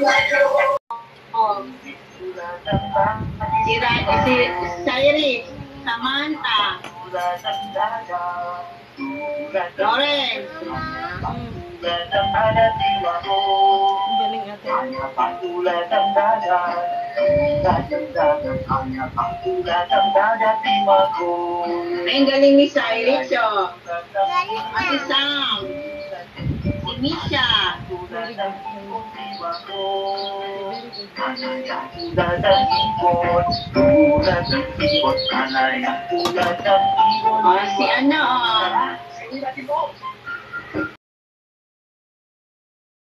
Oh. Si Cyrus, Samantha, Lawrence. Galing ate. Ay, galing ni Cyrus, oh. Si Sam. Si Misha. Very good. Oh, si ano, oh.